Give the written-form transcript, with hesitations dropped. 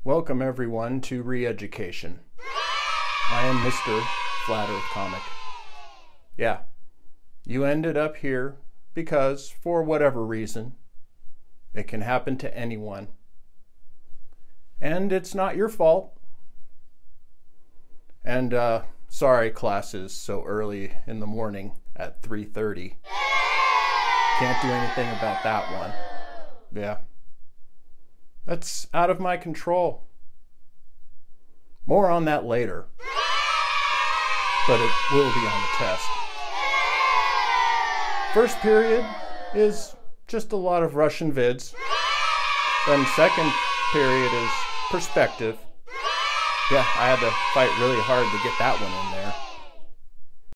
Welcome everyone to Re-Education. I am Mr. Flat Earth Comic. Yeah, you ended up here because, for whatever reason, it can happen to anyone. And it's not your fault. And sorry class is so early in the morning at 3:30. Can't do anything about that one. Yeah. That's out of my control. More on that later. But it will be on the test. First period is just a lot of Russian vids. Then second period is perspective. Yeah, I had to fight really hard to get that one in there.